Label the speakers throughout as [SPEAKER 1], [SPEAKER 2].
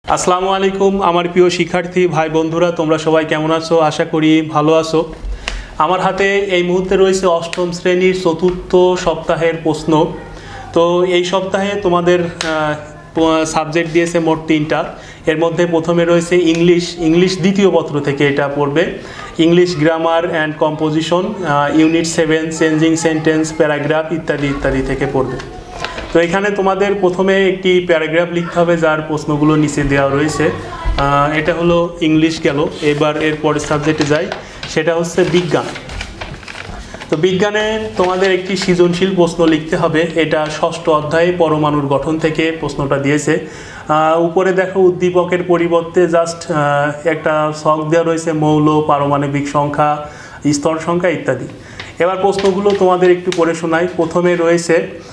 [SPEAKER 1] আসসালামু আলাইকুম আমার প্রিয় শিক্ষার্থী ভাই বন্ধুরা, তোমরা সবাই কেমন আছো? আশা করি ভালো আছো। আমার হাতে এই মুহূর্তে রয়েছে অষ্টম শ্রেণীর চতুর্থ সপ্তাহের প্রশ্ন। তো এই সপ্তাহে তোমাদের সাবজেক্ট দিয়েছে মোট 3টা। এর মধ্যে প্রথমে রয়েছে ইংলিশ দ্বিতীয় পত্র থেকে এটা পড়বে। English grammar and composition, unit 7 changing sentence, paragraph ইত্যাদি ইত্যাদি থেকে পড়বে। তো এখানে তোমাদের প্রথমে একটি প্যারাগ্রাফ লিখতে হবে, যার প্রশ্নগুলো নিচে দেওয়া রয়েছে। এটা হলো ইংলিশ গেল। এবার এর পরের সাবজেক্টে যাই, সেটা হচ্ছে বিজ্ঞান। তো বিজ্ঞানে তোমাদের একটি সৃজনশীল প্রশ্ন লিখতে হবে। এটা 6ষ্ঠ অধ্যায়ে পরমাণুর গঠন থেকে প্রশ্নটা দিয়েছে। উপরে দেখো উদ্দীপকের পরিবর্তে জাস্ট একটা ছক দেওয়া রয়েছে, মৌল, পারমাণবিক সংখ্যা, স্তর সংখ্যা ইত্যাদি। এবার প্রশ্নগুলো তোমাদের একটু পড়ে শোনাই। প্রথমে রয়েছে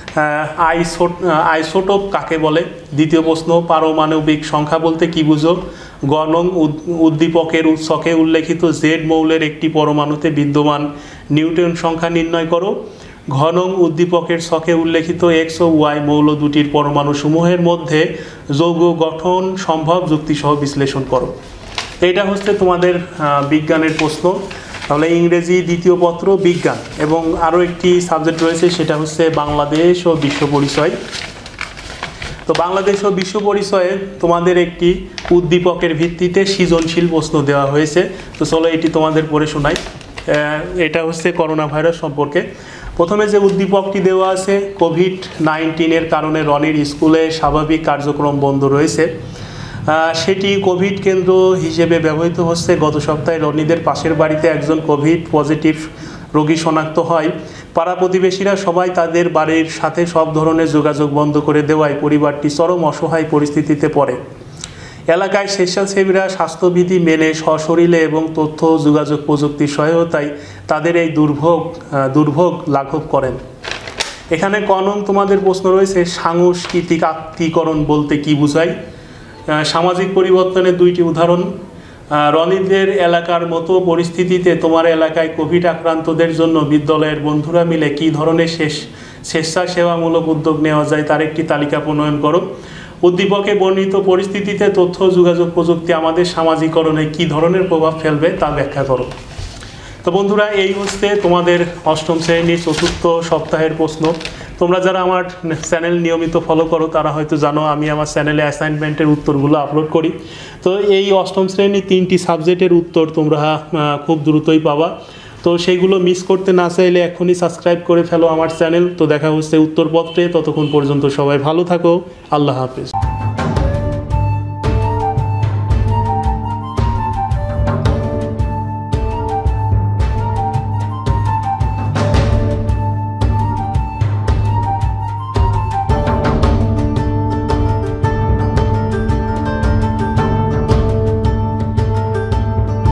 [SPEAKER 1] আইসোটোপ কাকে বলে। দ্বিতীয় প্রশ্ন, পারমাণবিক সংখ্যা বলতে কি বুঝো? গ নং, উদ্দীপকের ছকে উল্লেখিত জেড মৌলের একটি পরমাণুতে বিদ্যমান নিউটন সংখ্যা নির্ণয় করো। ঘ নং, উদ্দীপকের ছকে উল্লেখিত এক্স ও ওয়াই মৌল দুটির পরমাণু সমূহের মধ্যে যৌগ গঠন সম্ভব যুক্তিসহ বিশ্লেষণ করো। এটা হচ্ছে তোমাদের বিজ্ঞানের প্রশ্ন। তাহলে ইংরেজি দ্বিতীয় পত্র বিজ্ঞান। এবং আরও একটি সাবজেক্ট রয়েছে, সেটা হচ্ছে বাংলাদেশ ও বিশ্ব পরিচয়। তো বাংলাদেশ ও বিশ্ব পরিচয়ে তোমাদের একটি উদ্দীপকের ভিত্তিতে সৃজনশীল প্রশ্ন দেওয়া হয়েছে। তো চলো এটি তোমাদের পড়ে শোনাই। এটা হচ্ছে করোনা ভাইরাস সম্পর্কে। প্রথমে যে উদ্দীপকটি দেওয়া আছে, কোভিড-19 কারণে রনির স্কুলে স্বাভাবিক কার্যক্রম বন্ধ রয়েছে। সেটি কোভিড কেন্দ্র হিসেবে ব্যবহৃত হচ্ছে। গত সপ্তাহে রনিদের পাশের বাড়িতে একজন কোভিড পজিটিভ রোগী শনাক্ত হয়। পাড়া প্রতিবেশীরা সবাই তাদের বাড়ির সাথে সব ধরনের যোগাযোগ বন্ধ করে দেওয়ায় পরিবারটি চরম অসহায় পরিস্থিতিতে পড়ে। এলাকায় স্বেচ্ছাসেবীরা স্বাস্থ্যবিধি মেনে সশরীরে এবং তথ্য যোগাযোগ প্রযুক্তির সহায়তায় তাদের এই দুর্ভোগ লাঘব করেন। এখানে ক নং তোমাদের প্রশ্ন রয়েছে, সাংস্কৃতিক আত্মীকরণ বলতে কি বোঝায়? সামাজিক পরিবর্তনের 2টি উদাহরণ। রনিদের এলাকার মতো পরিস্থিতিতে তোমার এলাকায় কোভিড আক্রান্তদের জন্য বিদ্যালয়ের বন্ধুরা মিলে কী ধরনের স্বেচ্ছাসেবামূলক উদ্যোগ নেওয়া যায় তার একটি তালিকা প্রণয়ন করো। উদ্দীপকে বর্ণিত পরিস্থিতিতে তথ্য যোগাযোগ প্রযুক্তি আমাদের সামাজিকরণে কী ধরনের প্রভাব ফেলবে তা ব্যাখ্যা করো। তো বন্ধুরা, এই হচ্ছে তোমাদের অষ্টম শ্রেণীর চতুর্থ সপ্তাহের প্রশ্ন। তোমরা যারা আমার চ্যানেল নিয়মিত ফলো করো তারা হয়তো জানো আমি আমার চ্যানেলে অ্যাসাইনমেন্টের উত্তরগুলো আপলোড করি। তো এই অষ্টম শ্রেণীর 3টি সাবজেক্টের উত্তর তোমরা খুব দ্রুতই পাবা। তো সেইগুলো মিস করতে না চাইলে এখনই সাবস্ক্রাইব করে ফেলো আমার চ্যানেল। তো দেখা হচ্ছে উত্তরপত্রে। ততক্ষণ পর্যন্ত সবাই ভালো থাকো। আল্লাহ হাফেজ।